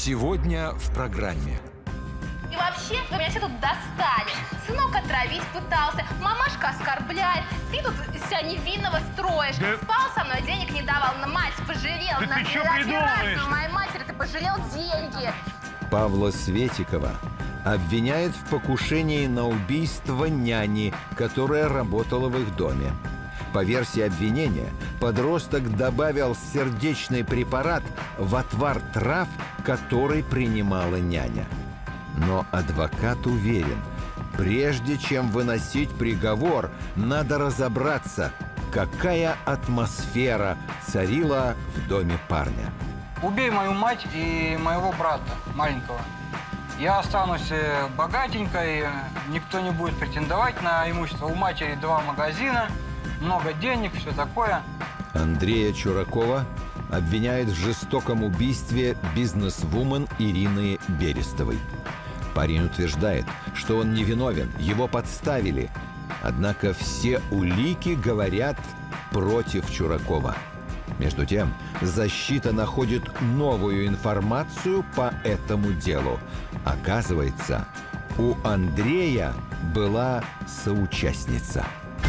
Сегодня в программе. И вообще, вы меня все тут достали. Сынок отравить пытался, мамашка оскорбляет. Ты тут из себя невинного строишь. Да... Спал со мной, денег не давал, на мать пожалел. Да на ты что придумываешь? моей матери ты пожалел деньги. Павла Светикова обвиняют в покушении на убийство няни, которая работала в их доме. По версии обвинения, подросток добавил сердечный препарат в отвар трав, который принимала няня. Но адвокат уверен, прежде чем выносить приговор, надо разобраться, какая атмосфера царила в доме парня. Убей мою мать и моего брата, маленького. Я останусь богатенькой, никто не будет претендовать на имущество. У матери 2 магазина, много денег, все такое. Андрея Чуракова обвиняют в жестоком убийстве бизнесвумен Ирины Берестовой. Парень утверждает, что он невиновен, его подставили. Однако все улики говорят против Чуракова. Между тем, защита находит новую информацию по этому делу. Оказывается, у Андрея была соучастница.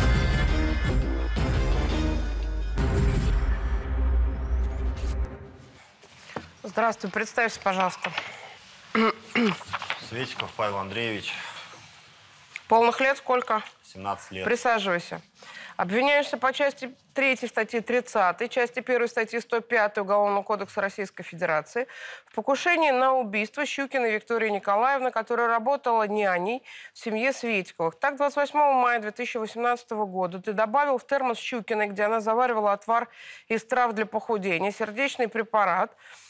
Здравствуй, представься, пожалуйста. Светиков Павел Андреевич. Полных лет сколько? 17 лет. Присаживайся. Обвиняешься по части 3 статьи 30, части 1 статьи 105 Уголовного кодекса Российской Федерации в покушении на убийство Щукиной Виктории Николаевны, которая работала няней в семье Светиковых. Так, 28 мая 2018 года ты добавил в термос Щукиной, где она заваривала отвар из трав для похудения, сердечный препарат,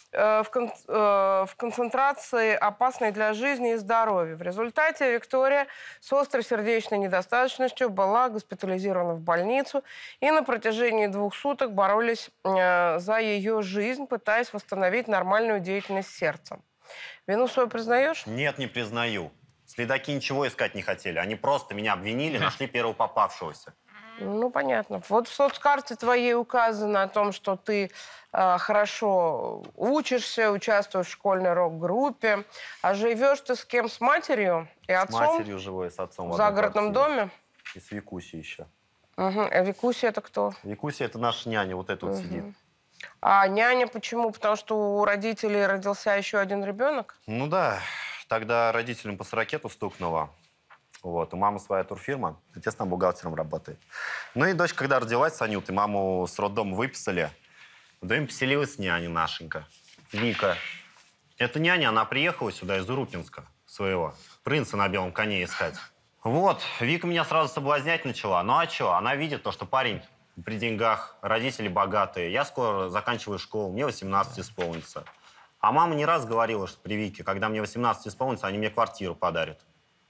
в концентрации, опасной для жизни и здоровья. В результате Виктория с острой сердечной недостаточностью была госпитализирована в больницу, и на протяжении 2 суток боролись за ее жизнь, пытаясь восстановить нормальную деятельность сердца. Вину свою признаешь? Нет, не признаю. Следаки ничего искать не хотели. Они просто меня обвинили, нашли первого попавшегося. Ну, понятно. Вот в соцкарте твоей указано о том, что ты хорошо учишься, участвуешь в школьной рок-группе. А живешь ты с кем? С матерью и отцом? С матерью живой, с отцом. В загородном доме? И с Викусей еще. Угу. А Викуся это кто? Викуся это наша няня, вот эта вот сидит. А няня почему? Потому что у родителей родился еще один ребенок? Ну да, тогда родителям по 40 стукнуло. Вот. У мамы своя турфирма, отец там бухгалтером работает. Ну и дочь, когда родилась с Анютой, маму с роддома выписали. В доме поселилась няня нашенька, Вика. Эта няня, она приехала сюда из Урюпинска своего, принца на белом коне искать. Вот, Вика меня сразу соблазнять начала. Ну а что, она видит то, что парень при деньгах, родители богатые. Я скоро заканчиваю школу, мне 18 исполнится. А мама не раз говорила, что при Вике, когда мне 18 исполнится, они мне квартиру подарят.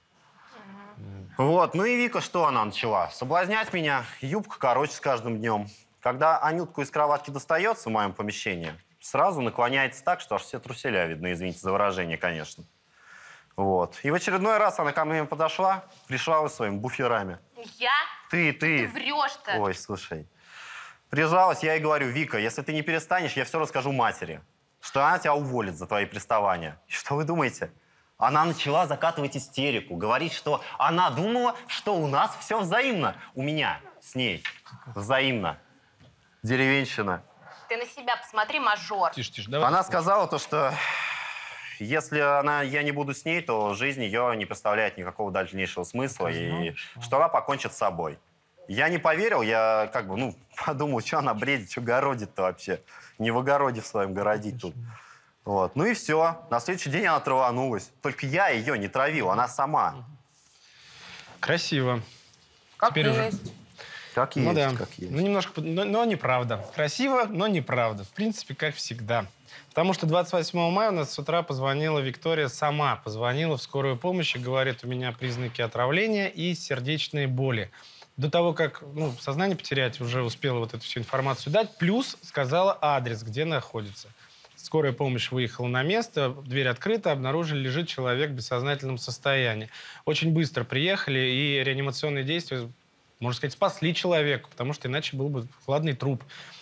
Вот, ну и Вика, что она начала? Соблазнять меня, юбка короче с каждым днем. Когда Анютку из кроватки достается в моем помещении, сразу наклоняется так, что аж все труселя видно, извините за выражение, конечно. Вот. И в очередной раз она ко мне подошла, пришла своими буферами. Я? Ты. Ты врешь-то. Ой, слушай. Прижалась, я ей говорю: Вика, если ты не перестанешь, я все расскажу матери, что она тебя уволит за твои приставания. И что вы думаете? Она начала закатывать истерику, говорить, что она думала, что у нас все взаимно. У меня с ней взаимно. Деревенщина. Ты на себя посмотри, мажор. Тише, давай. Она сказала то, что если я не буду с ней, то жизнь ее не представляет никакого дальнейшего смысла, и что она покончит с собой. Я не поверил, я как бы, подумал, что она бредит, что городит-то вообще. Не в огороде в своем городить тут. Вот. Ну и все. На следующий день она траванулась. Только я ее не травил, она сама. Красиво. Как Теперь уже. есть. Как есть, Ну да. как есть. Ну, немножко, но неправда. Красиво, но неправда. В принципе, как всегда. Потому что 28 мая у нас с утра позвонила Виктория сама. Позвонила в скорую помощь и говорит: у меня признаки отравления и сердечные боли. До того, как сознание потерять, уже успела вот эту всю информацию дать. Плюс сказала адрес, где находится. Скорая помощь выехала на место, дверь открыта, обнаружили, лежит человек в бессознательном состоянии. Очень быстро приехали, и реанимационные действия, можно сказать, спасли человека, потому что иначе был бы хладный труп.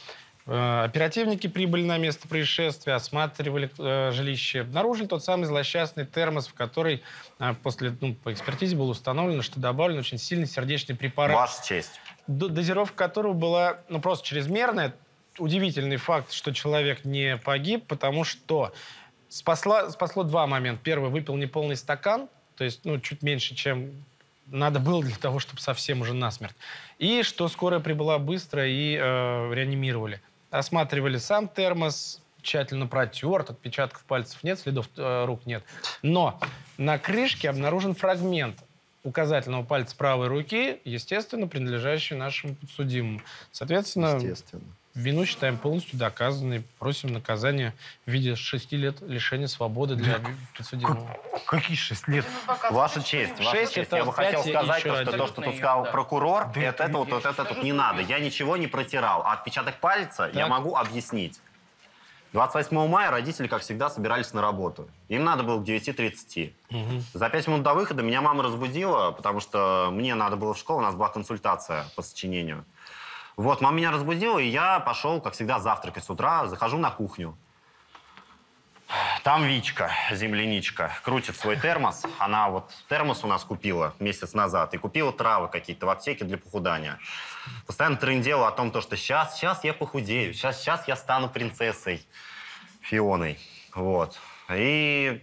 Оперативники прибыли на место происшествия, осматривали жилище. Обнаружили тот самый злосчастный термос, в который по экспертизе было установлено, что добавлен очень сильный сердечный препарат. Ваша честь. Дозировка которого была просто чрезмерная. Удивительный факт, что человек не погиб, потому что спасло два момента. Первый, выпил неполный стакан, то есть чуть меньше, чем надо было для того, чтобы совсем уже насмерть. И что скорая прибыла быстро и реанимировали. Осматривали сам термос, тщательно протерт, отпечатков пальцев нет, следов рук нет. Но на крышке обнаружен фрагмент указательного пальца правой руки, естественно, принадлежащий нашему подсудимому. Соответственно, вину считаем полностью доказанной. Просим наказания в виде 6 лет лишения свободы для подсудимого. Какие 6 лет? Ваша честь, я бы хотел сказать, что то, что тут сказал прокурор, это тут не надо. Я ничего не протирал. А отпечаток пальца я могу объяснить. 28 мая родители, как всегда, собирались на работу. Им надо было к 9:30. За 5 минут до выхода меня мама разбудила, потому что мне надо было в школу, у нас была консультация по сочинению. Вот, мама меня разбудила, и я пошел, как всегда, завтракать с утра, захожу на кухню. Там Вичка, земляничка, крутит свой термос. Она вот термос у нас купила месяц назад и купила травы какие-то в аптеке для похудания. Постоянно трындела о том, что сейчас я похудею, сейчас я стану принцессой Фионой. Вот. И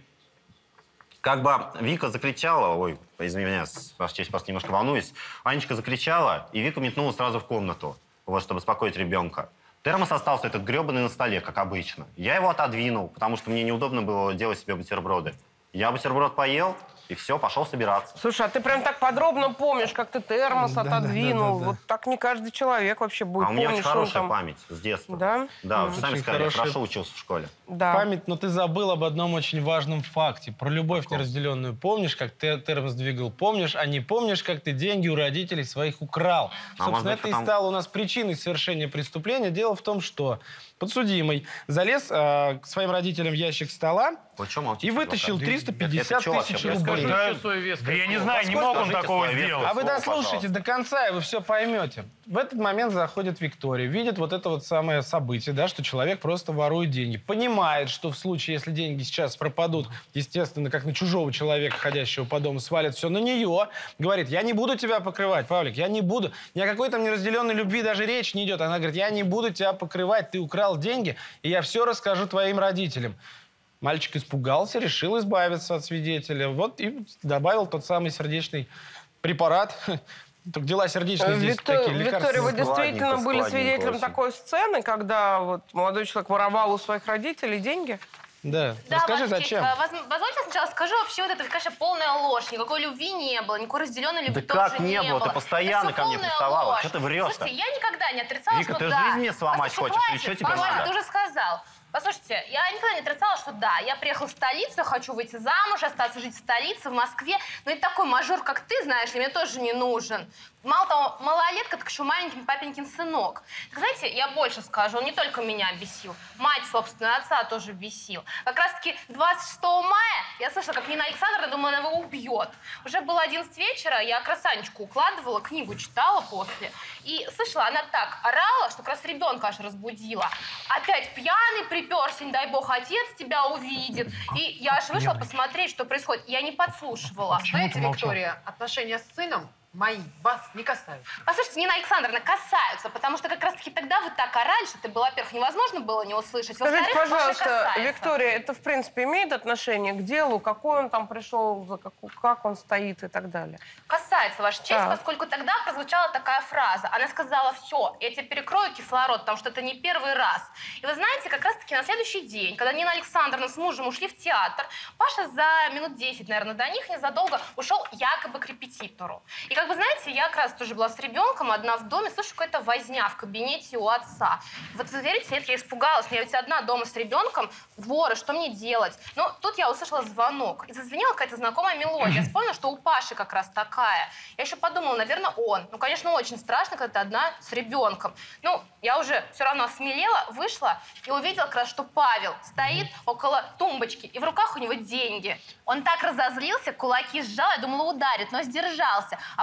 как бы Вика закричала, ой, извини меня, ваша честь, просто немножко волнуюсь. Анечка закричала, и Вика метнула сразу в комнату, вот, чтобы успокоить ребенка. Термос остался этот гребаный на столе, как обычно. Я его отодвинул, потому что мне неудобно было делать себе бутерброды. Я бутерброд поел, и все, пошел собираться. Слушай, а ты прям так подробно помнишь, как ты термос отодвинул. Да. Вот так не каждый человек вообще будет помнить. А у меня очень хорошая память с детства. Да? Да, вы сами сказали, я хорошая. хорошо учился в школе. Да. Память, но ты забыл об одном очень важном факте. Про любовь неразделенную. Помнишь, как ты термос двигал? Помнишь, а не помнишь, как ты деньги у родителей своих украл? Собственно, это и стало у нас причиной совершения преступления. Дело в том, что подсудимый залез к своим родителям в ящик стола и вытащил 350 тысяч рублей. Да, я не знаю, не мог он такого сделать. А вы дослушайте до конца, и вы все поймете. В этот момент заходит Виктория, видит вот это вот самое событие, да, что человек просто ворует деньги. Понимает, что в случае, если деньги сейчас пропадут, естественно, как на чужого человека, ходящего по дому, свалит все на нее. Говорит, я не буду тебя покрывать, Павлик, я не буду. Ни о какой там неразделенной любви даже речь не идет. Она говорит, я не буду тебя покрывать, ты украл деньги, и я все расскажу твоим родителям. Мальчик испугался, решил избавиться от свидетеля. Вот и добавил тот самый сердечный препарат. Так дела сердечные здесь такие лекарства. Виктория, вы действительно были Складненько свидетелем очень. такой сцены, когда вот молодой человек воровал у своих родителей деньги? Да. Да, Расскажи, Ваша честь, зачем? Позвольте сначала скажу, вообще вот это, конечно, полная ложь. Никакой любви не было, никакой разделенной любви Да тоже как не было? Ты постоянно Это ко мне полная приставала. ложь. Что ты врешь-то? Слушайте, я никогда не отрицала, Вика, что ты да. жизнь мне сломать Послушайте, хочешь? Или что хватит, тебе Павел, надо? ты уже сказал. Послушайте, я никогда не отрицала, что да, я приехала в столицу, хочу выйти замуж, остаться жить в столице, в Москве. Но и такой мажор, как ты, знаешь ли, мне тоже не нужен. Мало того, малолетка, так еще маленький папенькин сынок. Так знаете, я больше скажу, он не только меня бесил, мать, собственно, отца тоже бесил. Как раз-таки 26 мая я слышала, как Нина Александровна, думала, она его убьет. Уже было 11 вечера, я красанечку укладывала, книгу читала после. И слышала, она так орала, что как раз ребенка аж разбудила. Опять пьяный приперся, не дай бог, отец тебя увидит. И я аж вышла посмотреть, что происходит. Я не подслушивала. Знаете, Виктория, отношения с сыном мои вас не касаются. Послушайте, Нина Александровна, касаются, потому что как раз-таки тогда вы так орали, что ты, во-первых, невозможно было не услышать. Скажите, Во-вторых, пожалуйста, касается. Виктория, это в принципе имеет отношение к делу, какой он там пришел, как он стоит и так далее? Касается, Ваша честь, Так. поскольку тогда прозвучала такая фраза. Она сказала, все, я тебе перекрою кислород, потому что это не первый раз. И вы знаете, как раз-таки на следующий день, когда Нина Александровна с мужем ушли в театр, Паша за минут 10, наверное, до них незадолго ушел якобы к репетитору. И как бы, знаете, я как раз тоже была с ребенком, одна в доме, слышу, какая-то возня в кабинете у отца. Вот вы верите, нет, я испугалась, я ведь одна дома с ребенком, воры, что мне делать? Но тут я услышала звонок, и зазвенела какая-то знакомая мелодия. Я вспомнила, что у Паши как раз такая. Я еще подумала, наверное, он. Ну, конечно, очень страшно, когда ты одна с ребенком. Ну, я уже все равно осмелела, вышла и увидела как раз, что Павел стоит около тумбочки, и в руках у него деньги. Он так разозлился, кулаки сжал, я думала, ударит, но сдержался. А потом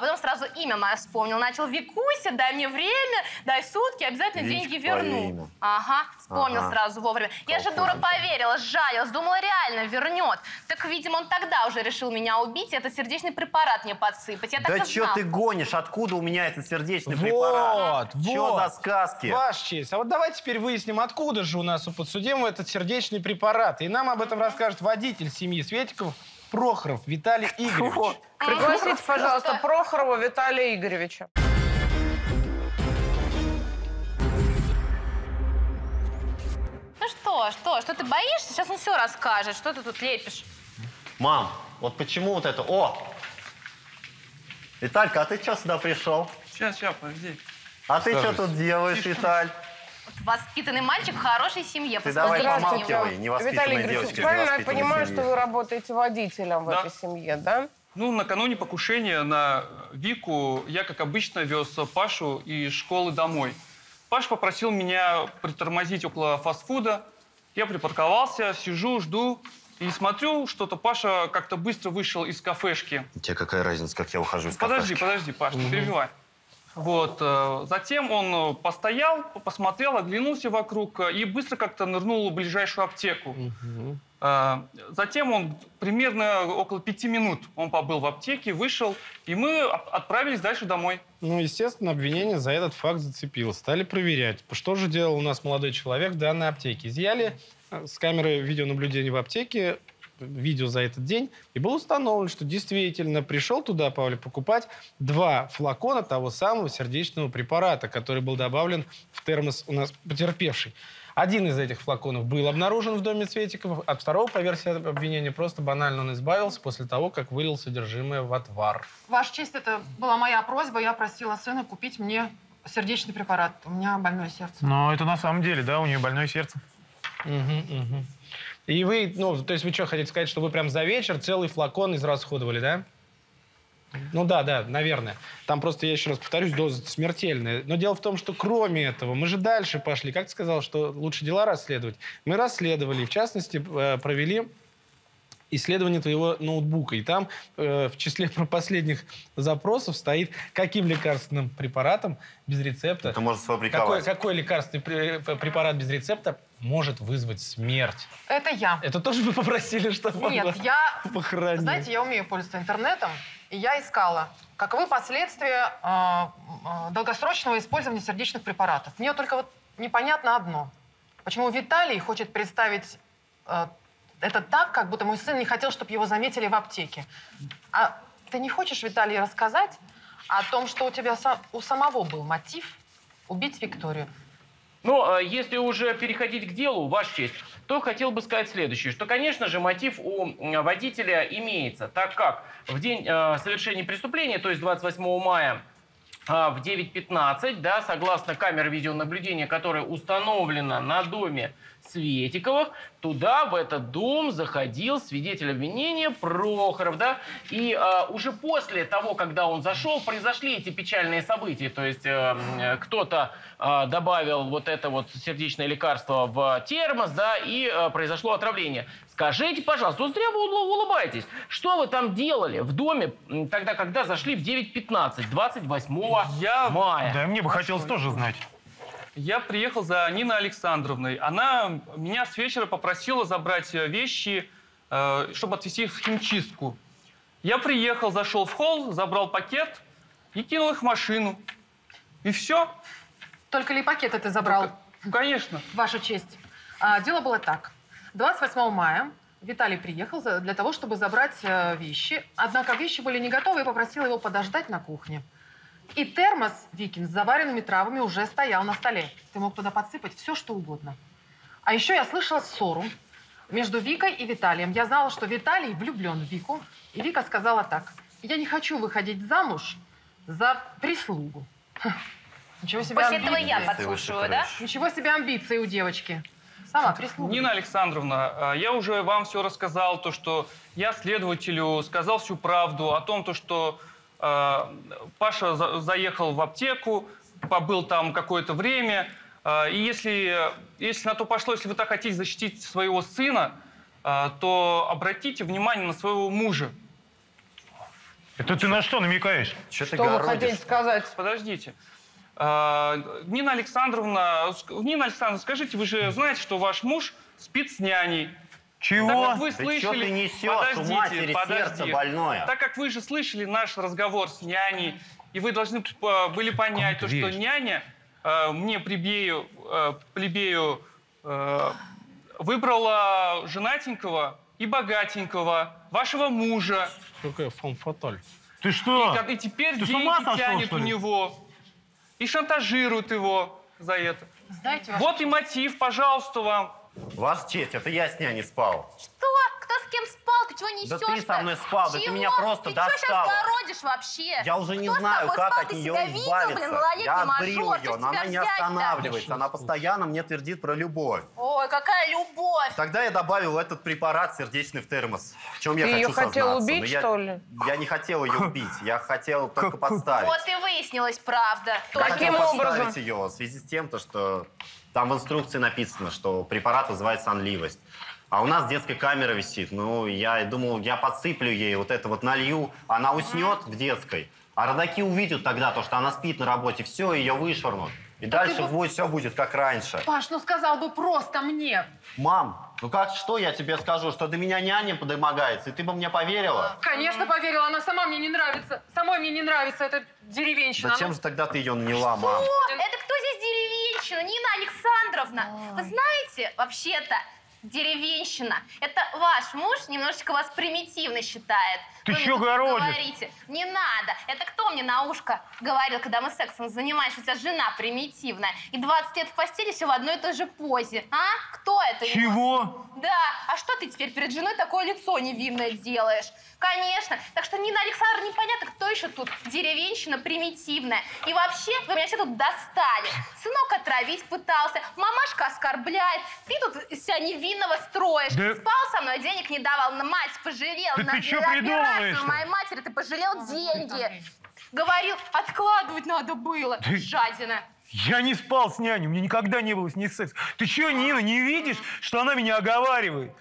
потом сразу имя мое вспомнил. Начал: Викуся, дай мне время, дай сутки, обязательно деньги верну. Ага, вспомнил сразу вовремя. Я же, дура, поверила, сжалилась, думала, реально вернет. Так, видимо, он тогда уже решил меня убить и этот сердечный препарат мне подсыпать. Я так и Да знала. что ты гонишь? Откуда у меня этот сердечный препарат? Что за сказки? Ваша честь. А вот давайте теперь выясним, откуда же у нас у подсудимого этот сердечный препарат. И нам об этом расскажет водитель семьи Светиков Прохоров Виталий Игоревич. Пригласите, пожалуйста, Прохорова Виталия Игоревича. Ну что ты боишься? Сейчас он все расскажет. Что ты тут лепишь? Мам, вот почему вот это... О! Виталька, а ты что сюда пришел? Сейчас, подожди. А ты что тут делаешь, Виталь? Воспитанный мальчик в хорошей семье. Ты давай Посмотрите. помалкивай, Виталий невоспитанная Игоревич, девочка из правильно я невоспитанной понимаю, семьи. что вы работаете водителем в Да. этой семье, да? Ну, накануне покушения на Вику я, как обычно, вез Пашу из школы домой. Паша попросил меня притормозить около фастфуда. Я припарковался, сижу, жду и смотрю, что-то Паша как-то быстро вышел из кафешки. Тебе какая разница, как я ухожу из кафешки? Подожди, Паш, не перебивай. Вот, затем он постоял, посмотрел, оглянулся вокруг и быстро как-то нырнул в ближайшую аптеку. Затем он примерно около 5 минут он побыл в аптеке, вышел, и мы отправились дальше домой. Ну, естественно, обвинение за этот факт зацепило. Стали проверять, что же делал у нас молодой человек в данной аптеке. Изъяли с камеры видеонаблюдения в аптеке видео за этот день, и было установлено, что действительно пришел туда Павел покупать 2 флакона того самого сердечного препарата, который был добавлен в термос у нас потерпевший. Один из этих флаконов был обнаружен в доме Светиковых, от второго, по версии обвинения, просто банально он избавился после того, как вылил содержимое в отвар. Ваша честь, это была моя просьба. Я просила сына купить мне сердечный препарат. У меня больное сердце. Но это на самом деле, да, у нее больное сердце. И вы, ну, то есть вы что, хотите сказать, что вы прям за вечер целый флакон израсходовали, да? Ну да, наверное. Там просто, я еще раз повторюсь, доза смертельная. Но дело в том, что кроме этого, мы же дальше пошли. Как ты сказал, что лучше дела расследовать? Мы расследовали, в частности, провели исследование твоего ноутбука. И там в числе последних запросов стоит, каким лекарственным препаратом без рецепта... Это может сфабриковать. Какой лекарственный препарат без рецепта может вызвать смерть? Это я. Это тоже вы попросили, чтобы Нет, он я... похоронил? Знаете, я умею пользоваться интернетом, и я искала, каковы последствия долгосрочного использования сердечных препаратов. Мне только вот непонятно одно. Почему Виталий хочет представить это так, как будто мой сын не хотел, чтобы его заметили в аптеке. А ты не хочешь, Виталий, рассказать о том, что у тебя у самого был мотив убить Викторию? Ну, если уже переходить к делу, Ваша честь, то хотел бы сказать следующее, что, конечно же, мотив у водителя имеется, так как в день совершения преступления, то есть 28 мая, в 9:15, да, согласно камере видеонаблюдения, которая установлена на доме Светиковых, туда, в этот дом, заходил свидетель обвинения Прохоров, да, и уже после того, когда он зашел, произошли эти печальные события, то есть кто-то добавил вот это вот сердечное лекарство в термос, да, и произошло отравление. Скажите, пожалуйста, вот зря вы улыбаетесь, что вы там делали в доме тогда, когда зашли в 9:15, 28 мая? Да, мне бы хотелось тоже знать. Я приехал за Ниной Александровной. Она меня с вечера попросила забрать вещи, чтобы отвезти их в химчистку. Я приехал, зашел в холл, забрал пакет и кинул их в машину. И все. Только ли пакеты ты забрал? Конечно. Ваша честь. Дело было так. 28 мая Виталий приехал для того, чтобы забрать вещи. Однако вещи были не готовы, и попросила его подождать на кухне. И термос Викин с заваренными травами уже стоял на столе. Ты мог туда подсыпать все, что угодно. А еще я слышала ссору между Викой и Виталием. Я знала, что Виталий влюблен в Вику. И Вика сказала так: я не хочу выходить замуж за прислугу. Ничего себе После амбиции. этого я подслушиваю, да? Ничего себе амбиции у девочки. Сама прислуга. Нина Александровна, я уже вам все рассказал, то, что я следователю сказал всю правду о том, то, что Паша заехал в аптеку, побыл там какое-то время. И если на то пошло, если вы так хотите защитить своего сына, то обратите внимание на своего мужа. Это ты на что намекаешь? Что ты Что вы городишь? хотите сказать? Подождите. Нина Александровна, скажите, вы же знаете, что ваш муж спит с няней. Так Чего? как вы Да слышали... что ты несешь? У матери сердце больное. Так как вы же слышали наш разговор с няней, и вы должны были понять, то, что няня мне, плебею, выбрала женатенького и богатенького, вашего мужа. Какая фон-фаталь. Ты что? И теперь Ты с ума деньги сошел, тянет что у ли? него. И шантажирует его за это. Знаете, ваша Вот и мотив, пожалуйста, вам. Ваша честь, это я с няней спал. Что? Кто с кем спал? Ты чего несешь? Да ты со мной спал, да ты Чего? меня просто Ты что сейчас достала. городишь вообще? Я уже не Кто с знаю, тобой как спал? от Ты нее себя видел, избавиться. малолетний Я отбрил мажор? ее, Что но она тебя не взять-то? останавливается. Она постоянно мне твердит про любовь. Ой, какая любовь! Тогда я добавил этот препарат сердечный в термос. В чем я Ты хочу ее хотел сознаться. убить, Но я- что ли? Я не хотел ее убить, я хотел только подставить. Вот и выяснилось правда. Я Только хотел Каким образом? подставить ее в связи с тем, что там в инструкции написано, что препарат вызывает сонливость. А у нас детская камера висит. Ну, я думал, я подсыплю ей, вот это вот налью. Она уснет в детской. А родаки увидят тогда то, что она спит на работе. Все, ее вышвырнут. И дальше все будет как раньше. Паш, ну сказал бы просто мне. Мам, ну как, что я тебе скажу? Что до меня няня подомогается, и ты бы мне поверила? Конечно, поверила, она сама мне не нравится. Самой мне не нравится эта деревенщина. Зачем же тогда ты ее наняла, мам? О, это кто здесь деревенщина? Нина Александровна. Вы знаете, вообще-то, деревенщина. Это ваш муж немножечко вас примитивно считает. Ты Вы чё мне тут городишь? говорите. Не надо. Это кто мне на ушко говорил, когда мы сексом занимались, что у тебя жена примитивная. И 20 лет в постели все в одной и той же позе. А? Кто это? Чего? Да. А что ты теперь перед женой такое лицо невинное делаешь? Конечно. Так что, Нина Александровна, непонятно, кто еще тут деревенщина примитивная. И вообще, вы меня все тут достали. Сынок отравить пытался, мамашка оскорбляет. Ты тут из себя невинного строишь. Да- Спал со мной, денег не давал, на мать пожалел. Да на ты чё операцию придумываешь-то? моей матери ты пожалел деньги. Говорил, откладывать надо было. Да- Жадина. Я не спал с няней, у меня никогда не было с ней секса. Ты что, Нина, не видишь, что она меня оговаривает?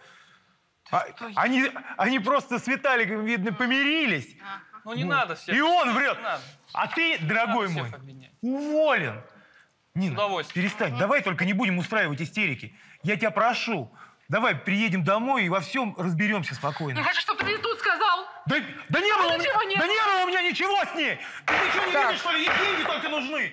Они просто с Виталиком, видно, помирились. Ну не надо всех. И он врет. Не надо. А ты, дорогой Надо мой, всех обвинять. уволен. Нина, удовольствием. перестань. Давай только не будем устраивать истерики. Я тебя прошу. Давай приедем домой и во всем разберемся спокойно. Я хочу, чтобы ты тут сказал. Да не было, ничего не да не было у меня ничего с ней. Ты что, не Так. видишь, что ли? Ей деньги только нужны.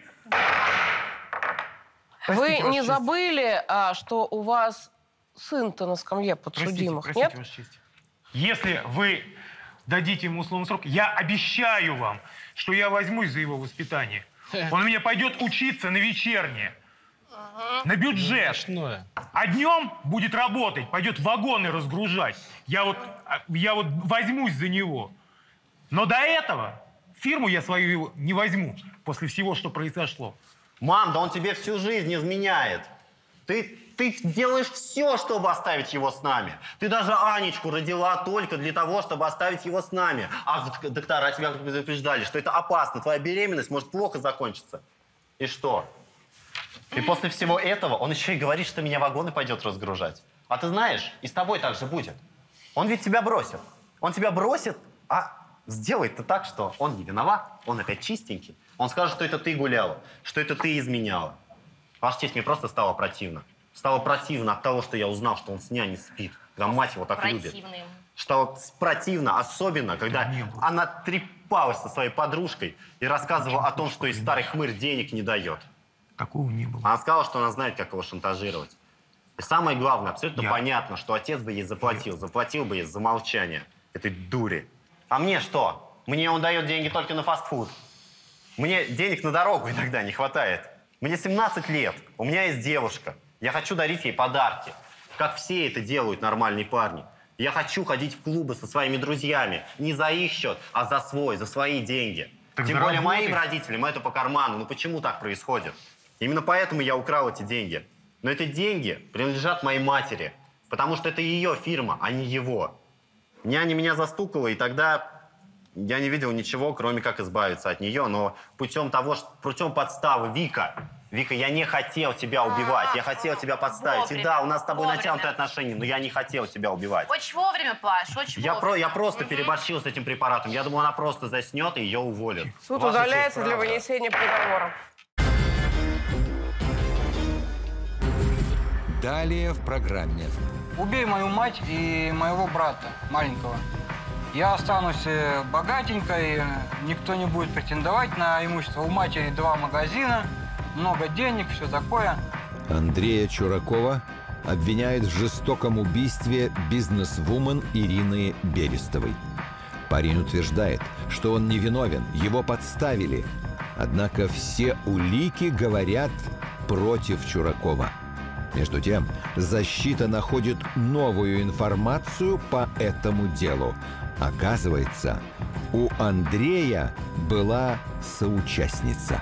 Вы Простите, не Ваша честь. забыли, что у вас сын-то на скамье подсудимых, Простите, нет? Ваша честь. Если вы дадите ему условный срок, я обещаю вам, что я возьмусь за его воспитание. Он у меня пойдет учиться на вечернее, на бюджет. Смешное. А днем будет работать, пойдет вагоны разгружать. Я вот возьмусь за него. Но до этого фирму я свою не возьму после всего, что произошло. Мам, да он тебе всю жизнь изменяет. Ты делаешь все, чтобы оставить его с нами. Ты даже Анечку родила только для того, чтобы оставить его с нами. А доктора тебя предупреждали, что это опасно. Твоя беременность может плохо закончиться. И что? И после всего этого он еще и говорит, что меня вагоны пойдет разгружать. А ты знаешь, и с тобой так же будет. Он ведь тебя бросит. Он тебя бросит, а сделает-то так, что он не виноват. Он опять чистенький. Он скажет, что это ты гуляла, что это ты изменяла. Ваша честь, мне просто стало противно. Стало противно от того, что я узнал, что он с няней спит, когда мать его так любит. Противный ему. Стало противно, особенно, когда она трепалась со своей подружкой и рассказывала о том, что из старый хмырь денег не дает. Такого не было. Она сказала, что она знает, как его шантажировать. И самое главное, абсолютно понятно, что отец бы ей заплатил. Заплатил бы ей за молчание этой дури. А мне что? Мне он дает деньги только на фастфуд. Мне денег на дорогу иногда не хватает. Мне 17 лет, у меня есть девушка. Я хочу дарить ей подарки, как все это делают нормальные парни. Я хочу ходить в клубы со своими друзьями. Не за их счет, а за свой, за свои деньги. Так Тем более заработай. моим родителям это по карману. Ну почему так происходит? Именно поэтому я украл эти деньги. Но эти деньги принадлежат моей матери, потому что это ее фирма, а не его. Няня меня застукала, и тогда я не видел ничего, кроме как избавиться от нее, но путем подставы, Вика, я не хотел тебя убивать, я хотел тебя подставить. Вовремя, И да, у нас с тобой вовремя. натянутые отношения, но я не хотел тебя убивать. Очень вовремя, Паш, очень вовремя. Я просто переборщил с этим препаратом. Я думал, она просто заснет и ее уволят. Суд Ваша удаляется честь, для правда. вынесения приговора. Далее в программе. Убей мою мать и моего брата, маленького. Я останусь богатенькой, никто не будет претендовать на имущество. У матери 2 магазина, много денег, все такое. Андрея Чуракова обвиняют в жестоком убийстве бизнес-вумен Ирины Берестовой. Парень утверждает, что он невиновен, его подставили. Однако все улики говорят против Чуракова. Между тем, защита находит новую информацию по этому делу. Оказывается, у Андрея была соучастница.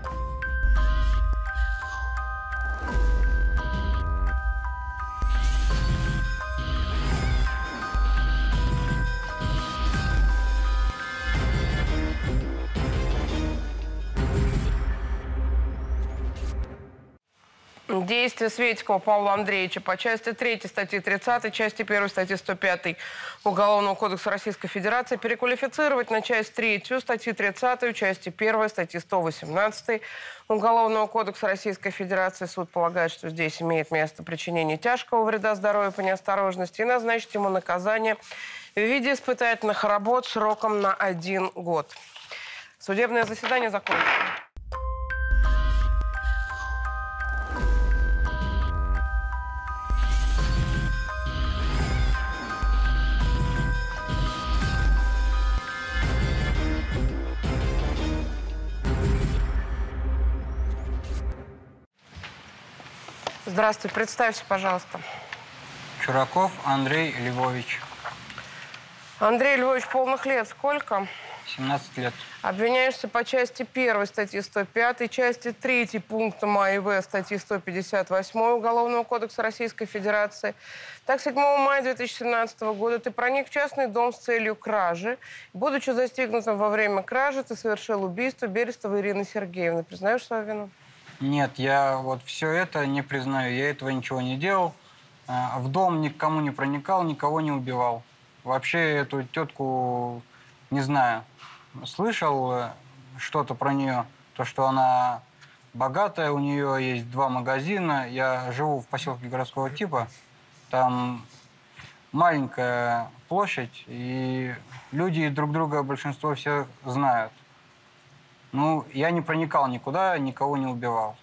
Действия Светикова Павла Андреевича по части 3 статьи 30, части 1 статьи 105 Уголовного кодекса Российской Федерации переквалифицировать на часть 3 статьи 30, части 1 статьи 118 Уголовного кодекса Российской Федерации. Суд полагает, что здесь имеет место причинение тяжкого вреда здоровью по неосторожности и назначить ему наказание в виде испытательных работ сроком на 1 год. Судебное заседание закончено. Здравствуйте, представься, пожалуйста. Чураков Андрей Львович, Андрей Львович, полных лет сколько? 17 лет. Обвиняешься по части 1 статьи 105, части 3 пункта А и В статьи 158 Уголовного кодекса Российской Федерации. Так, 7 мая 2017 года ты проник в частный дом с целью кражи. Будучи застигнутым во время кражи, ты совершил убийство Берестовой Ирины Сергеевны. Признаешь свою вину? Нет, я вот все это не признаю. Я этого ничего не делал. В дом никому не проникал, никого не убивал. Вообще эту тетку не знаю. Слышал что-то про нее, то, что она богатая, у нее есть 2 магазина. Я живу в поселке городского типа. Там маленькая площадь, и люди друг друга, большинство всех знают. Ну, я не проникал никуда, никого не убивал.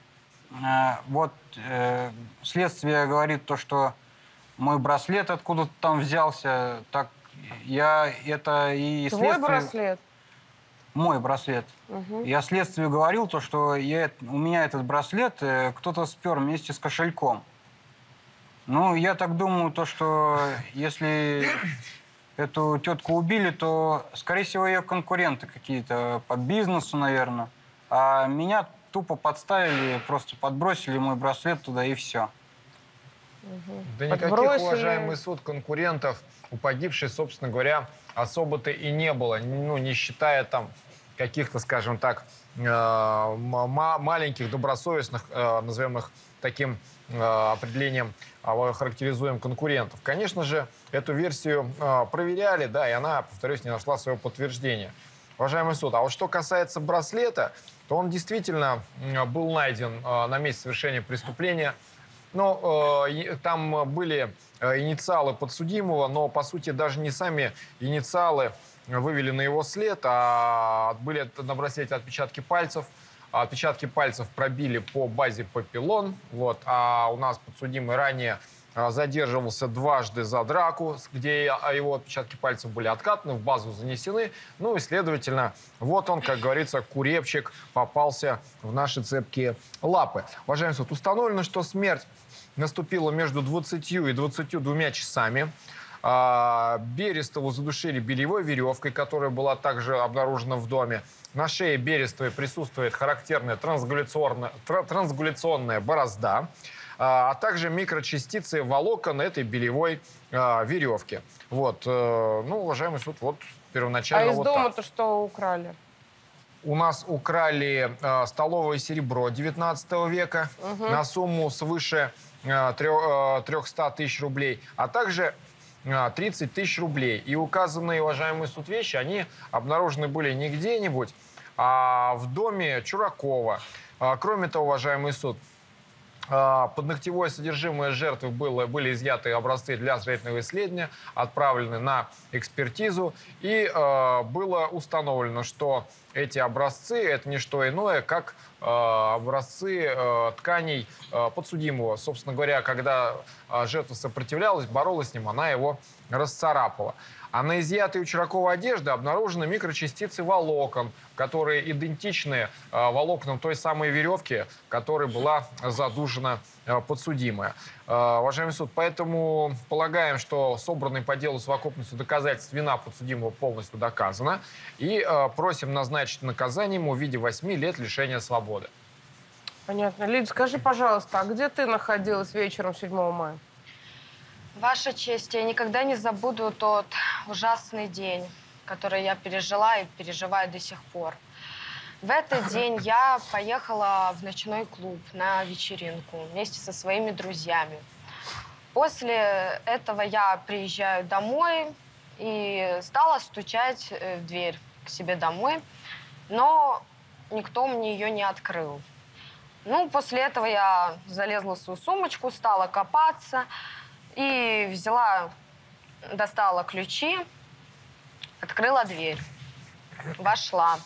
Следствие говорит то, что мой браслет откуда-то там взялся. Так я это и Твой следствие... браслет? Мой браслет. Угу. Я следствию говорил то, что у меня этот браслет кто-то спер вместе с кошельком. Ну, я так думаю, то, что если эту тетку убили, то, скорее всего, ее конкуренты какие-то по бизнесу, наверное. А меня тупо подставили, просто подбросили мой браслет туда, и все. Да никаких, уважаемый суд, конкурентов у погибшей, собственно говоря, особо-то и не было. Ну, не считая там каких-то, скажем так, маленьких, добросовестных, назовем их таким определением, характеризуем конкурентов. Конечно же, эту версию проверяли, да, и она, повторюсь, не нашла своего подтверждения. Уважаемый суд, а вот что касается браслета, то он действительно был найден на месте совершения преступления. Ну, там были инициалы подсудимого, но, по сути, даже не сами инициалы вывели на его след, а были на браслете отпечатки пальцев. Отпечатки пальцев пробили по базе Папиллон. Вот, а у нас подсудимый ранее задерживался дважды за драку, где его отпечатки пальцев были откатаны, в базу занесены. Ну и, следовательно, вот он, как говорится, курепчик попался в наши цепкие лапы. Уважаемый суд, установлено, что смерть наступила между 20 и 22 часами. Берестову задушили бельевой веревкой, которая была также обнаружена в доме. На шее Берестовой присутствует характерная трансгуляционная борозда. а также микрочастицы волокон этой белевой веревки. Вот. Ну, уважаемый суд, вот первоначально из вот дома-то так. что украли? У нас украли столовое серебро 19 века на сумму свыше 300 тысяч рублей, а также 30 тысяч рублей. И указанные, уважаемый суд, вещи, они обнаружены были не где-нибудь, а в доме Чуракова. Кроме того, уважаемый суд, под ногтевое содержимое жертвы были изъяты образцы для зрительного исследования, отправлены на экспертизу, и было установлено, что эти образцы – это не что иное, как образцы тканей подсудимого. Собственно говоря, когда жертва сопротивлялась, боролась с ним, она его расцарапала. А на изъятой у Чуракова одежды обнаружены микрочастицы волокон, которые идентичны волокнам той самой веревки, которой была задушена подсудимая. Уважаемый суд, поэтому полагаем, что собранной по делу совокупностью доказательств вина подсудимого полностью доказана. И просим назначить наказание ему в виде 8 лет лишения свободы. Понятно. Лидия, скажи, пожалуйста, а где ты находилась вечером 7 мая? Ваша честь, я никогда не забуду тот ужасный день, который я пережила и переживаю до сих пор. В этот день я поехала в ночной клуб на вечеринку вместе со своими друзьями. После этого я приезжаю домой и стала стучать в дверь к себе домой, но никто мне ее не открыл. Ну, после этого я залезла в свою сумочку, стала копаться и достала ключи, открыла дверь, вошла.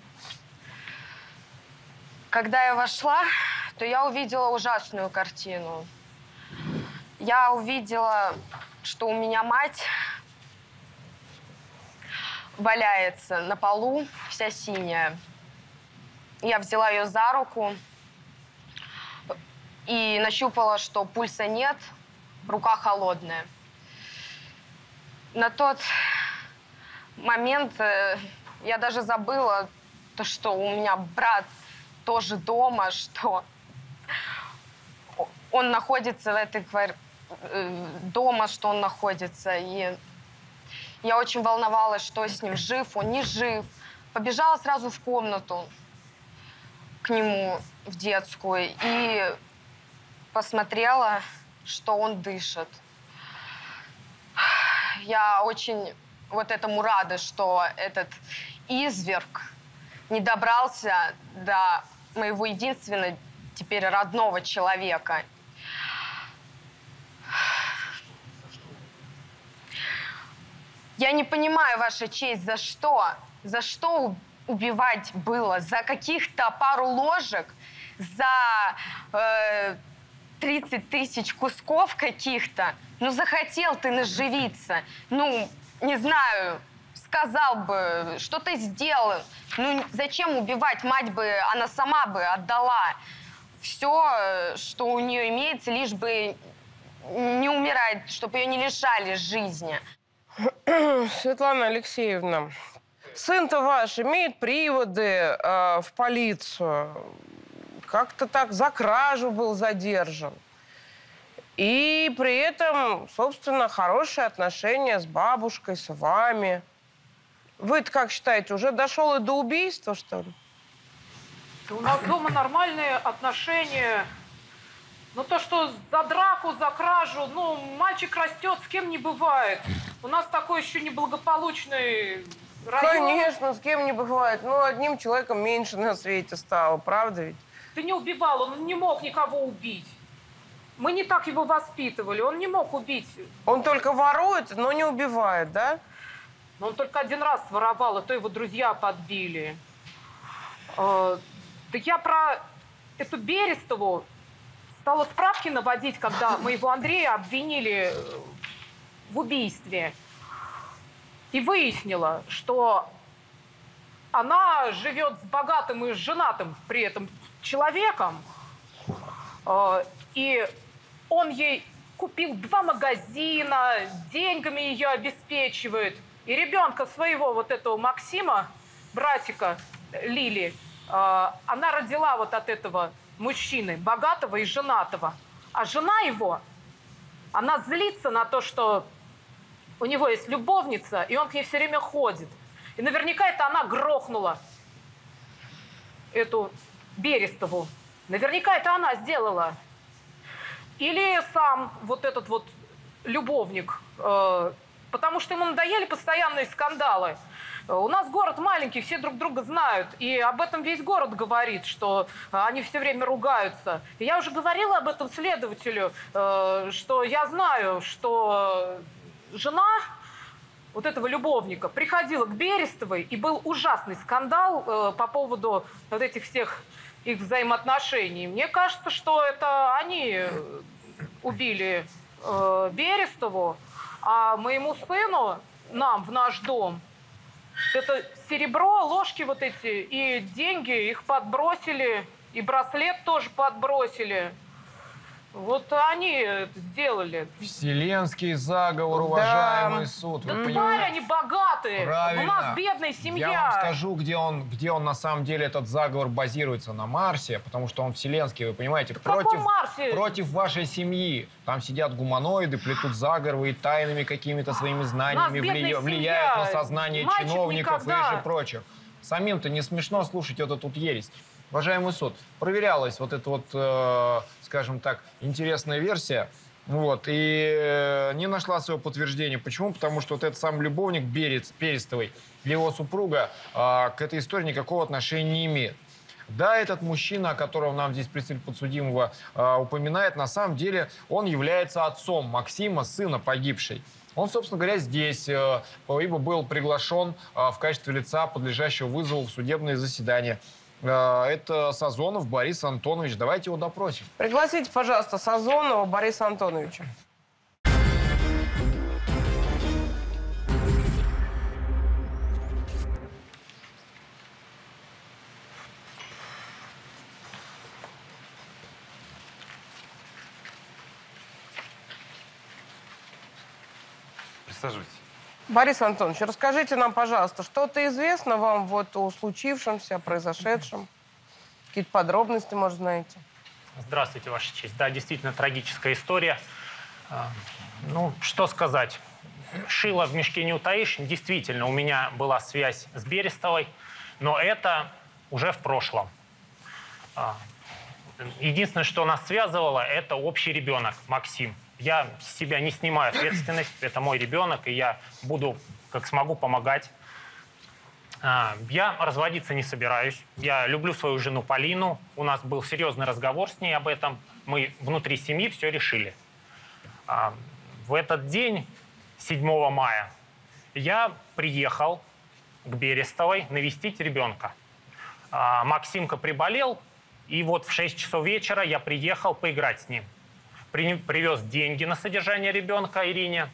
Когда я вошла, то я увидела ужасную картину. Я увидела, что у меня мать валяется на полу, вся синяя. Я взяла ее за руку и нащупала, что пульса нет, рука холодная. На тот момент я даже забыла, то, что у меня брат тоже дома, что он находится в этой дома, что он находится. И я очень волновалась, что с ним, жив он, не жив. Побежала сразу в комнату к нему, в детскую, и посмотрела, что он дышит. Я очень вот этому рада, что этот изверг не добрался до моего единственного теперь родного человека. Я не понимаю, Ваша честь, за что? За что убивать было? За каких-то пару ложек? За 30 тысяч кусков каких-то? Ну, захотел ты наживиться. Ну, не знаю, сказал бы, что ты сделал. Ну, зачем убивать? Мать бы, она сама бы отдала все, что у нее имеется, лишь бы не умирать, чтобы ее не лишали жизни. Светлана Алексеевна, сын-то ваш имеет приводы в полицию. Как-то так за кражу был задержан. И при этом, собственно, хорошие отношения с бабушкой, с вами. Вы-то как считаете, уже дошел и до убийства, что ли? У нас дома нормальные отношения. Но то, что за драку, за кражу, ну, мальчик растет, с кем не бывает. У нас такой еще неблагополучный район. Конечно, с кем не бывает. Ну, одним человеком меньше на свете стало, правда ведь? Ты не убивал, он не мог никого убить. Мы не так его воспитывали, он не мог убить. Он только ворует, но не убивает, да? Но он только один раз воровал, а то его друзья подбили. Да я про эту Берестову стала справки наводить, когда моего Андрея обвинили в убийстве. И выяснила, что она живет с богатым и женатым при этом человеком. И он ей купил 2 магазина, деньгами ее обеспечивает. И ребенка своего, вот этого Максима, братика Лили, она родила вот от этого мужчины, богатого и женатого. А жена его, она злится на то, что у него есть любовница, и он к ней все время ходит. И наверняка это она грохнула эту Берестову. Наверняка это она сделала. Или сам вот этот вот любовник, потому что ему надоели постоянные скандалы. У нас город маленький, все друг друга знают, и об этом весь город говорит, что они все время ругаются. И я уже говорила об этом следователю, что я знаю, что жена вот этого любовника приходила к Берестовой, и был ужасный скандал по поводу вот этих всех их взаимоотношений. Мне кажется, что это они убили Берестову, а моему сыну, нам в наш дом, это серебро, ложки вот эти и деньги, их подбросили, и браслет тоже подбросили. Вот они это сделали. Вселенский заговор, уважаемый суд. Вы Тварь, они богатые. Правильно. У нас бедная семья. Я вам скажу, где он на самом деле, этот заговор базируется. На Марсе, потому что он вселенский, вы понимаете, против вашей семьи. Там сидят гуманоиды, плетут заговоры и тайными какими-то своими знаниями влияют на сознание чиновников и же прочих. Самим-то не смешно слушать вот эту ересь. Уважаемый суд, проверялась вот эта вот, скажем так, интересная версия, вот, и не нашла своего подтверждения. Почему? Потому что вот этот сам любовник Берестовой, его супруга, к этой истории никакого отношения не имеет. Да, этот мужчина, о котором нам здесь представитель подсудимого упоминает, на самом деле он является отцом Максима, сына погибшей. Он, собственно говоря, здесь, ибо был приглашен в качестве лица, подлежащего вызову в судебное заседание. Это Сазонов Борис Антонович. Давайте его допросим. Пригласите, пожалуйста, Сазонова Бориса Антоновича. Присаживайтесь. Борис Антонович, расскажите нам, пожалуйста, что-то известно вам вот о случившемся, о произошедшем? Какие-то подробности, может, знаете? Здравствуйте, Ваша честь. Да, действительно, трагическая история. Ну, что сказать. Шило в мешке не утаишь. Действительно, у меня была связь с Берестовой, но это уже в прошлом. Единственное, что нас связывало, это общий ребенок, Максим. Я с себя не снимаю ответственность, это мой ребенок, и я буду, как смогу, помогать. Я разводиться не собираюсь. Я люблю свою жену Полину. У нас был серьезный разговор с ней об этом. Мы внутри семьи все решили. В этот день, 7 мая, я приехал к Берестовой навестить ребенка. Максимка приболел, и вот в 6 часов вечера я приехал поиграть с ним. Привез деньги на содержание ребенка Ирине.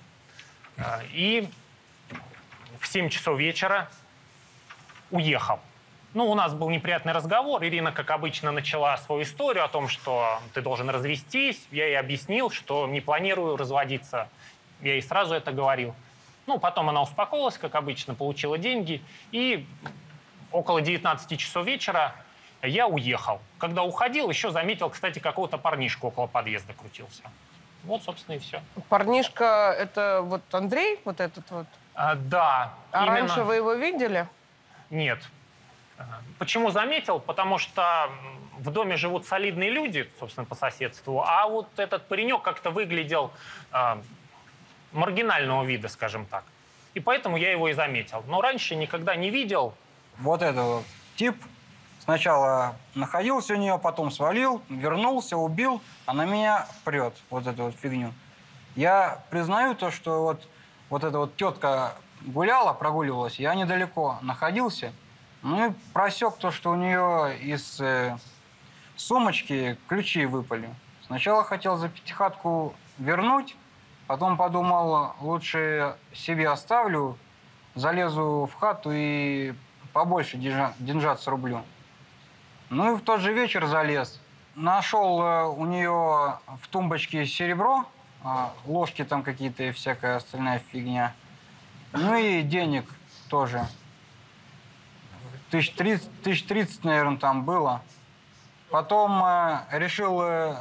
И в 7 часов вечера уехал. Ну, у нас был неприятный разговор. Ирина, как обычно, начала свою историю о том, что ты должен развестись. Я ей объяснил, что не планирую разводиться. Я ей сразу это говорил. Ну, потом она успокоилась, как обычно, получила деньги. И около 19 часов вечера я уехал. Когда уходил, еще заметил, кстати, какого-то парнишку около подъезда крутился. Вот, собственно, и все. Парнишка, это вот Андрей, вот этот вот? Да. А именно... раньше вы его видели? Нет. Почему заметил? Потому что в доме живут солидные люди, собственно, по соседству, а вот этот паренек как-то выглядел маргинального вида, скажем так. И поэтому я его и заметил. Но раньше никогда не видел. Вот этот вот тип сначала находился у нее, потом свалил, вернулся, убил, а на меня прет вот эту вот фигню. Я признаю то, что вот эта вот тетка гуляла, прогуливалась, я недалеко находился, ну и просек то, что у нее из сумочки ключи выпали. Сначала хотел за пятихатку вернуть, потом подумал, лучше себе оставлю, залезу в хату и побольше деньжат срублю. Ну и в тот же вечер залез. Нашел у нее в тумбочке серебро, ложки там какие-то и всякая остальная фигня. Ну и денег тоже. 1030, наверное, там было. Потом решил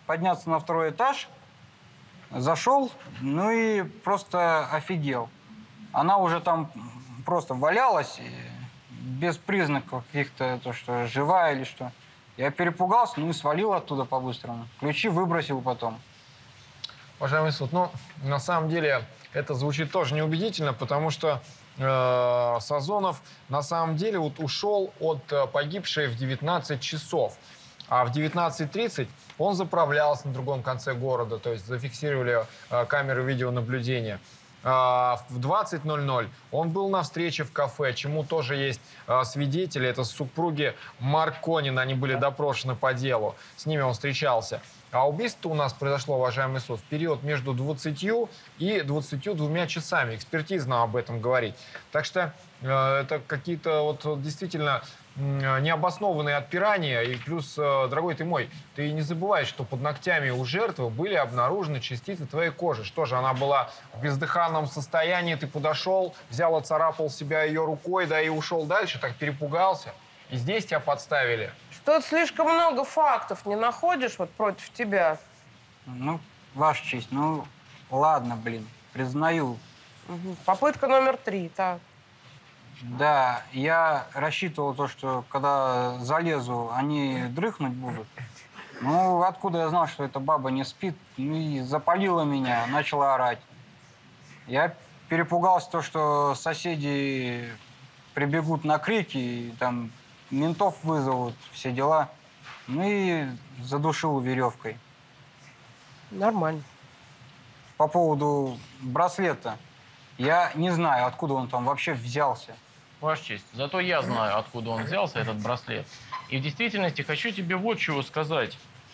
подняться на второй этаж, зашел, ну и просто офигел. Она уже там просто валялась, без признаков каких-то, то, что живая или что. Я перепугался, ну и свалил оттуда по-быстрому. Ключи выбросил потом. Уважаемый суд, ну, на самом деле, это звучит тоже неубедительно, потому что Сазонов на самом деле вот ушел от погибшей в 19 часов. А в 19:30 он заправлялся на другом конце города, то есть зафиксировали камеры видеонаблюдения. В 20:00 он был на встрече в кафе, чему тоже есть свидетели. Это супруги Марконин, они были допрошены по делу. С ними он встречался. А убийство у нас произошло, уважаемый суд, в период между 20 и 22 часами. Экспертиза нам об этом говорит. Так что это какие-то вот действительно необоснованные отпирания. И плюс, дорогой ты мой, ты не забывай, что под ногтями у жертвы были обнаружены частицы твоей кожи. Что же, она была в бездыханном состоянии, ты подошел, взял, оцарапал себя ее рукой, да и ушел дальше, так перепугался. И здесь тебя подставили. Что-то слишком много фактов не находишь вот против тебя? Ну, Ваша честь, ну, ладно, блин, признаю. Попытка номер 3, так. Да, я рассчитывал то, что когда залезу, они дрыхнуть будут. Ну, откуда я знал, что эта баба не спит? Ну, и запалила меня, начала орать. Я перепугался то, что соседи прибегут на крики, и там ментов вызовут, все дела. Ну и задушил веревкой. Нормально. По поводу браслета. Я не знаю, откуда он там вообще взялся. Ваша честь, зато я знаю, откуда он взялся, этот браслет. И в действительности хочу тебе вот чего сказать,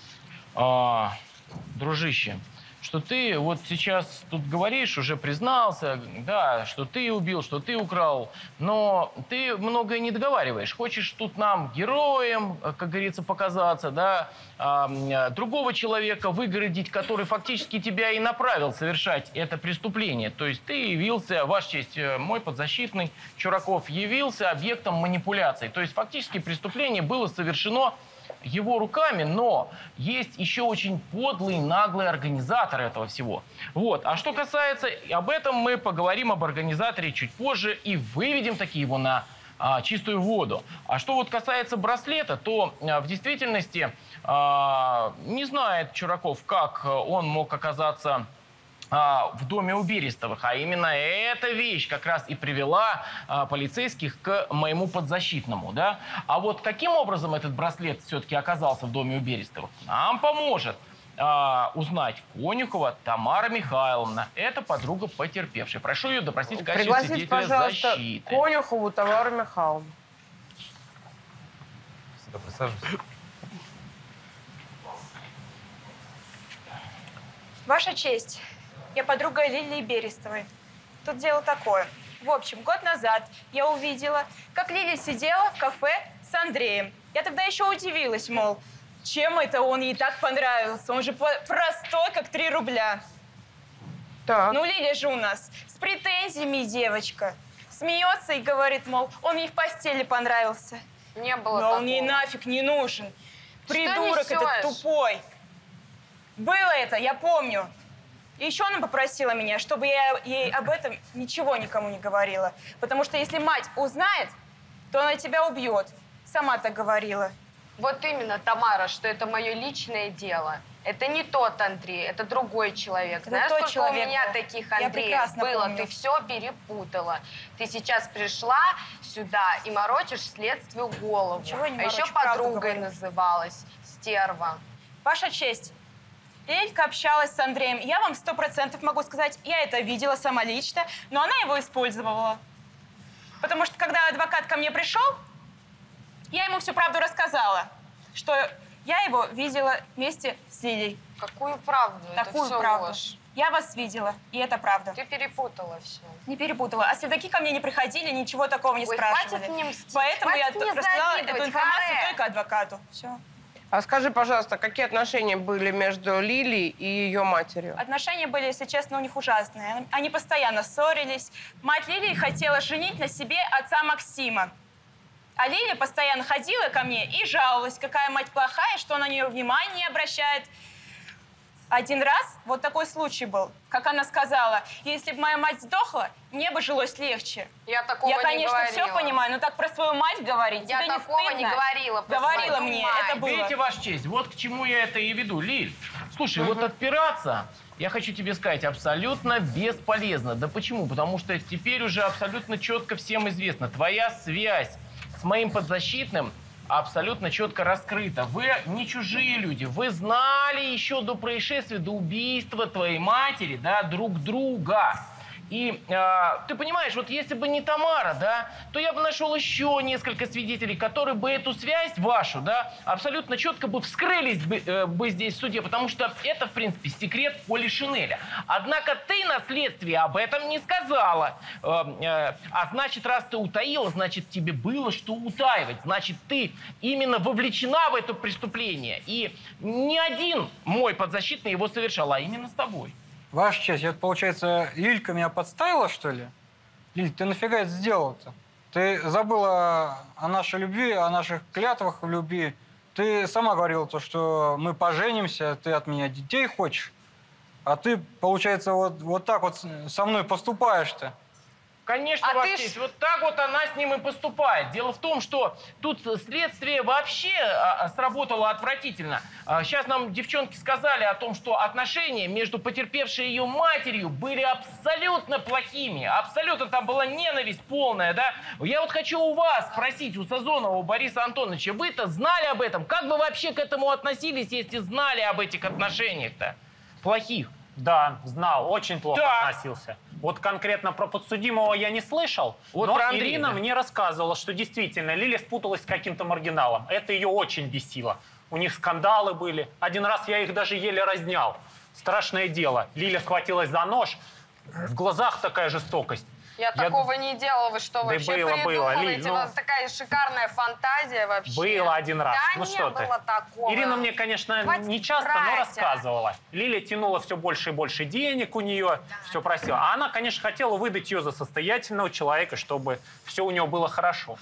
дружище. Что ты вот сейчас тут говоришь, уже признался, да, что ты убил, что ты украл, но ты многое не договариваешь. Хочешь тут нам героем, как говорится, показаться, да, другого человека выгородить, который фактически тебя и направил совершать это преступление. То есть ты явился, Ваша честь, мой подзащитный Чураков явился объектом манипуляций. То есть фактически преступление было совершено его руками, но есть еще очень подлый, наглый организатор этого всего. Вот. А что касается, об этом мы поговорим, об организаторе чуть позже и выведем таки его на чистую воду. А что вот касается браслета, то в действительности не знает Чураков, как он мог оказаться в доме у Берестовых, а именно эта вещь как раз и привела полицейских к моему подзащитному, да. А вот каким образом этот браслет все-таки оказался в доме у Берестовых, нам поможет узнать Конюхова Тамара Михайловна. Это подруга потерпевшей. Прошу ее допросить в качестве Пригласите, свидетеля пожалуйста, защиты. Конюхову Тамару Михайловну. Сюда присаживайся. Ваша честь, я подруга Лилии Берестовой. Тут дело такое. В общем, год назад я увидела, как Лилия сидела в кафе с Андреем. Я тогда еще удивилась, мол, чем это он ей так понравился? Он же простой, как 3 рубля. Так. Ну, Лилия же у нас с претензиями девочка. Смеется и говорит, мол, он ей в постели понравился. Не было Но такого. он ей нафиг не нужен. Придурок несешь? этот тупой. Было это, я помню. И еще она попросила меня, чтобы я ей об этом ничего никому не говорила. Потому что если мать узнает, то она тебя убьет. Сама так говорила. Вот именно, Тамара, что это мое личное дело. Это не тот Андрей, это другой человек. Это Знаешь, тот сколько человек у меня был. таких Я Андреев прекрасно было? помню. Ты все перепутала. Ты сейчас пришла сюда и морочишь следствию голову. Чего я не А еще морочу, правду подругой говорю. называлась. Стерва. Ваша честь, Лилька общалась с Андреем. Я вам 100% могу сказать, я это видела сама лично, но она его использовала. Потому что когда адвокат ко мне пришел, я ему всю правду рассказала, что я его видела вместе с Лилей. Какую правду? Такую это все правду. ложь. Я вас видела, и это правда. Ты перепутала все. Не перепутала. А следаки ко мне не приходили, ничего такого не Ой, спрашивали. хватит мне мстить, Поэтому хватит я мне рассказала завидовать, эту информацию Харе. только адвокату. Все. А скажи, пожалуйста, какие отношения были между Лилией и ее матерью? Отношения были, если честно, у них ужасные. Они постоянно ссорились. Мать Лилии хотела женить на себе отца Максима. А Лилия постоянно ходила ко мне и жаловалась, какая мать плохая, что она на нее внимания не обращает. Один раз вот такой случай был, как она сказала, если бы моя мать сдохла, мне бы жилось легче. Я такого не говорила. Я, конечно, все понимаю, но так про свою мать говорить, я тебе не такого стыдно? не говорила. Говорила мне, мать. это было. Видите, Ваша честь, вот к чему я это и веду. Лиль, слушай, вот отпираться, я хочу тебе сказать, абсолютно бесполезно. Да почему? Потому что теперь уже абсолютно четко всем известно. Твоя связь с моим подзащитным абсолютно четко раскрыта. Вы не чужие люди. Вы знали еще до происшествия, до убийства твоей матери, да, друг друга. И ты понимаешь, вот если бы не Тамара, да, то я бы нашел еще несколько свидетелей, которые бы эту связь вашу, да, абсолютно четко бы вскрылись бы здесь в суде, потому что это, в принципе, секрет Поли Шинеля. Однако ты на следствии об этом не сказала. А значит, раз ты утаила, значит, тебе было что утаивать. Значит, ты именно вовлечена в это преступление. И ни один мой подзащитный его совершал, а именно с тобой. Ваша честь, это, получается, Лилька меня подставила, что ли? Лиль, ты нафига это сделала-то? Ты забыла о нашей любви, о наших клятвах в любви. Ты сама говорила то, что мы поженимся, ты от меня детей хочешь. А ты, получается, вот так вот со мной поступаешь-то. Конечно, Ваша честь, вот так вот она с ним и поступает. Дело в том, что тут следствие вообще сработало отвратительно. Сейчас нам девчонки сказали о том, что отношения между потерпевшей и ее матерью были абсолютно плохими. Абсолютно там была ненависть полная, да? Я вот хочу у вас спросить, у Сазонова Бориса Антоновича, вы-то знали об этом? Как вы вообще к этому относились, если знали об этих отношениях-то? Плохих. Да, знал, очень плохо относился. Вот конкретно про подсудимого я не слышал, вот но Ирина мне рассказывала, что действительно Лиля спуталась с каким-то маргиналом. Это ее очень бесило. У них скандалы были. Один раз я их даже еле разнял. Страшное дело. Лиля схватилась за нож. В глазах такая жестокость. Я такого не делала, вы что, да вообще было, придумываете? Лиль, У вас такая шикарная фантазия вообще. Было один раз. Да ну не что было ты? такого. Ирина мне, конечно, не часто, но рассказывала. Лиля тянула все больше и больше денег у нее, все просила. А она, конечно, хотела выдать ее за состоятельного человека, чтобы все у нее было хорошо.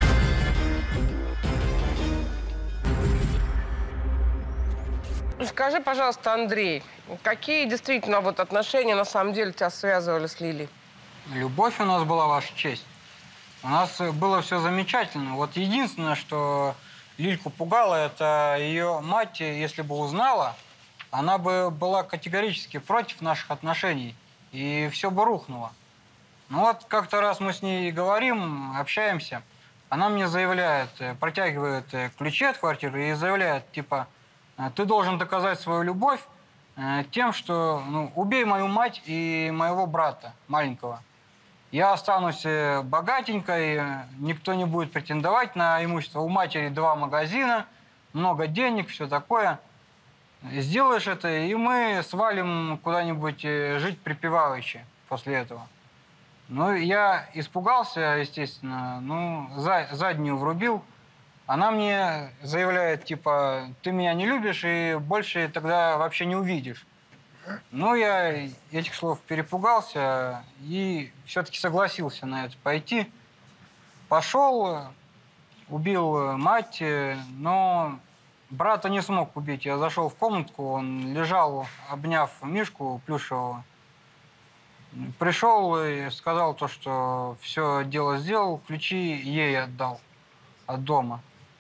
Скажи, пожалуйста, Андрей, какие действительно вот отношения на самом деле тебя связывали с Лилей? Любовь у нас была, Ваша честь. У нас было все замечательно. Вот единственное, что Лильку пугало, это ее мать, если бы узнала, она бы была категорически против наших отношений, и все бы рухнуло. Ну вот как-то раз мы с ней говорим, общаемся, она мне заявляет, протягивает ключи от квартиры и заявляет, типа, ты должен доказать свою любовь тем, что убей мою мать и моего брата маленького. Я останусь богатенькой, никто не будет претендовать на имущество. У матери 2 магазина, много денег, все такое. Сделаешь это, и мы свалим куда-нибудь жить припеваючи после этого. Ну, я испугался, естественно, заднюю врубил. Она мне заявляет, типа, ты меня не любишь и больше тогда вообще не увидишь. Ну, я этих слов перепугался и все-таки согласился на это пойти. Пошел, убил мать, но брата не смог убить. Я зашел в комнатку, он лежал, обняв Мишку плюшевого. Пришел и сказал то, что все дело сделал, ключи ей отдал от дома.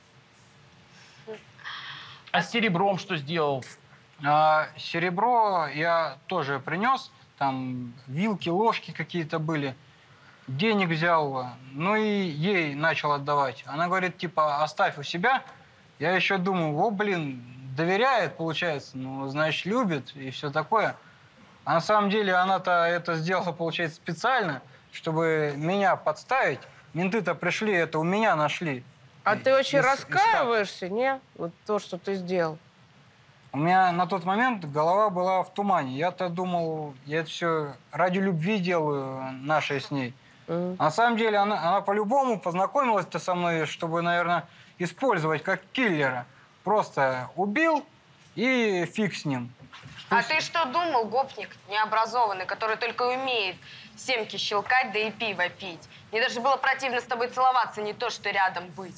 А с серебром что сделал? Серебро я тоже принес. Там вилки, ложки какие-то были. Денег взял, ну и ей начал отдавать. Она говорит, типа, оставь у себя. Я еще думаю, доверяет, получается, ну, значит, любит и все такое. А на самом деле она-то это сделала, получается, специально, чтобы меня подставить. Менты-то пришли, это у меня нашли. А ты очень раскаиваешься, не? Вот то, что ты сделал. У меня на тот момент голова была в тумане. Я-то думал, я это все ради любви делаю, нашей с ней. На самом деле она по-любому познакомилась-то со мной, чтобы, наверное, использовать как киллера. Просто убил и фиг с ним. А ты что думал, гопник необразованный, который только умеет семки щелкать, да и пиво пить? Мне даже было противно с тобой целоваться, не то что рядом быть.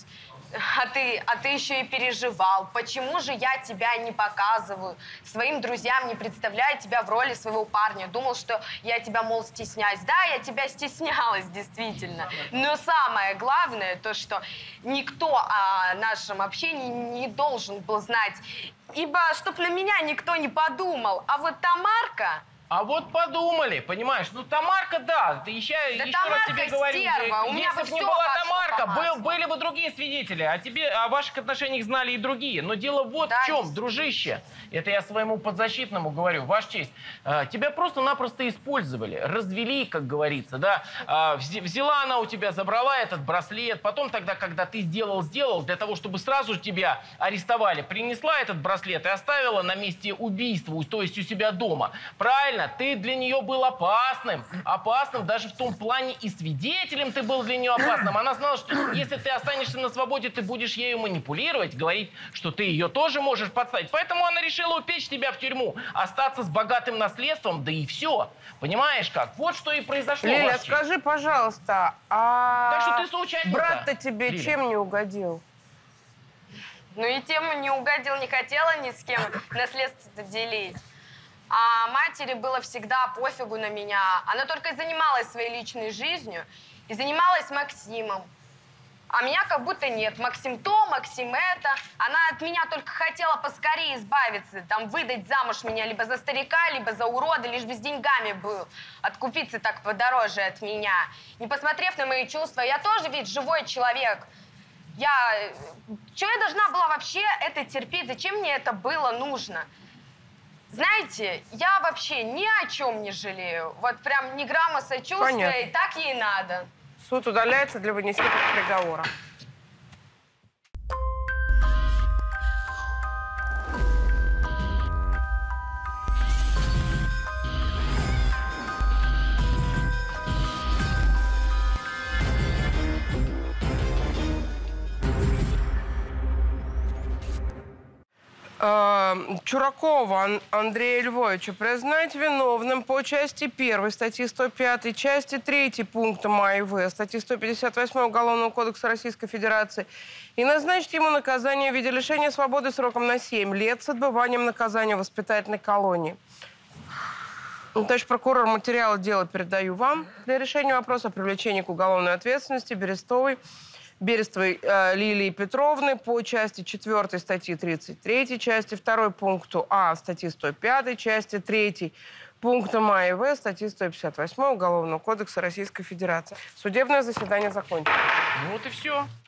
А ты еще и переживал. Почему же я тебя не показываю? Своим друзьям не представляю тебя в роли своего парня. Думал, что я тебя, мол, стесняюсь. Да, я тебя стеснялась, действительно. Но самое главное, то, что никто о нашем общении не должен был знать. Ибо, чтоб на меня никто не подумал. А вот Тамарка... А вот подумали, понимаешь? Ну, Тамарка, да, ты еще раз тебе говорю. Стерва. У меня если бы не была Тамарка, были бы другие свидетели, о ваших отношениях знали и другие. Но дело вот в чем, дружище. Это я своему подзащитному говорю, Ваша честь. Тебя просто-напросто использовали, развели, как говорится, да. Взяла она у тебя, забрала этот браслет, потом тогда, когда ты сделал, для того, чтобы сразу же тебя арестовали, принесла этот браслет и оставила на месте убийства, то есть у себя дома. Правильно? Ты для нее был опасным даже в том плане и свидетелем ты был для нее опасным. Она знала, что если ты останешься на свободе, ты будешь ею манипулировать, говорить, что ты ее тоже можешь подставить. Поэтому она решила упечь тебя в тюрьму, остаться с богатым наследством, да и все. Понимаешь как? Вот что и произошло. Лиля, скажи, пожалуйста, так что ты соучастница, брат-то тебе Лиля, чем не угодил? Ну и тем не угодил, не хотела ни с кем наследство делить. А матери было всегда пофигу на меня. Она только и занималась своей личной жизнью и занималась Максимом. А меня как будто нет. Максим то, Максим это. Она от меня только хотела поскорее избавиться, там, выдать замуж меня либо за старика, либо за урода, лишь бы с деньгами был. Откупиться так подороже от меня. Не посмотрев на мои чувства, я тоже ведь живой человек. Чего я должна была вообще это терпеть? Зачем мне это было нужно? Знаете, я вообще ни о чем не жалею. Вот прям ни грамма сочувствия, Понятно. и так ей надо. Суд удаляется для вынесения приговора. Чуракова Андрея Львовича признать виновным по части 1 статьи 105, части 3 пункта МАИВ, статьи 158 Уголовного кодекса Российской Федерации и назначить ему наказание в виде лишения свободы сроком на 7 лет с отбыванием наказания в воспитательной колонии. Товарищ прокурор, материалы дела передаю вам для решения вопроса о привлечении к уголовной ответственности Берестовой Лилии Петровны по части 4 статьи 33, части 2 пункту А статьи 105, части 3 пункта МАИВ статьи 158 Уголовного кодекса Российской Федерации. Судебное заседание закончено. Ну вот и все.